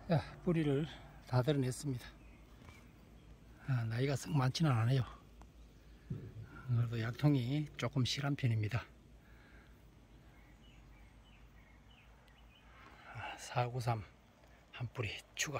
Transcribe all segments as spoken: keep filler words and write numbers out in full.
자, 뿌리를 다 드러냈습니다. 아, 나이가 썩 많지는 않아요. 그래도 약통이 조금 실한 편입니다. 사구삼 한 뿌리 추가.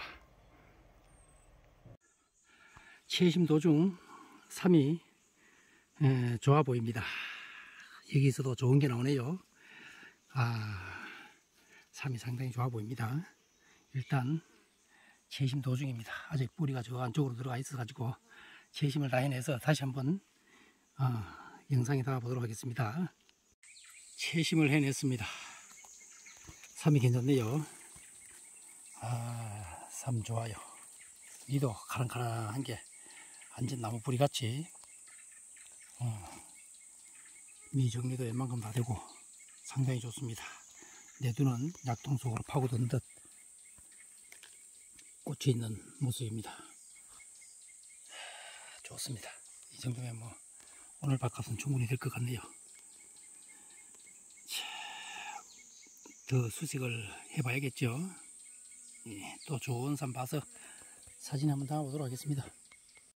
채심 도중 삼이 에, 좋아 보입니다. 여기서도 좋은 게 나오네요. 아, 삼이 상당히 좋아 보입니다. 일단 채심 도중입니다. 아직 뿌리가 저 안쪽으로 들어가 있어 가지고 채심을 다 해내서 다시 한번 어, 영상에 담아 보도록 하겠습니다. 채심을 해냈습니다. 삼이 괜찮네요. 아, 삼 좋아요. 이도 카랑카랑한 게 완전 나무 뿌리 같이 어, 미 정리도 웬만큼 다 되고 상당히 좋습니다. 내 눈은 약통 속으로 파고든 듯 꽂혀 있는 모습입니다. 좋습니다. 이 정도면 뭐 오늘 밥값은 충분히 될 것 같네요. 자, 더 수색을 해봐야겠죠. 예, 또 좋은 산 봐서 사진 한번 담아보도록 하겠습니다.